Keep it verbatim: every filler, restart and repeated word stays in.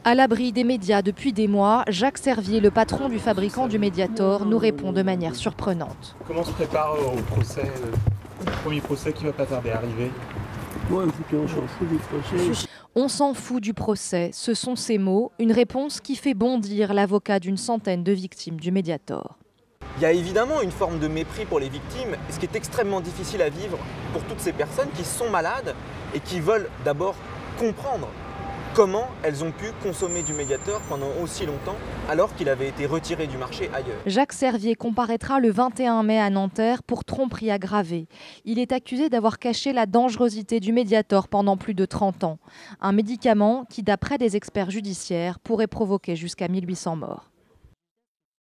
À l'abri des médias depuis des mois, Jacques Servier, le patron du fabricant du Mediator, nous répond de manière surprenante. Comment se prépare au procès, le premier procès qui va pas tarder à arriver? Bon, écoutez, on s'en fout du procès. On s'en fout du procès, ce sont ces mots, une réponse qui fait bondir l'avocat d'une centaine de victimes du Mediator. Il y a évidemment une forme de mépris pour les victimes, ce qui est extrêmement difficile à vivre pour toutes ces personnes qui sont malades et qui veulent d'abord comprendre comment elles ont pu consommer du Mediator pendant aussi longtemps alors qu'il avait été retiré du marché ailleurs. Jacques Servier comparaîtra le vingt et un mai à Nanterre pour tromperie aggravée. Il est accusé d'avoir caché la dangerosité du Mediator pendant plus de trente ans. Un médicament qui, d'après des experts judiciaires, pourrait provoquer jusqu'à mille huit cents morts.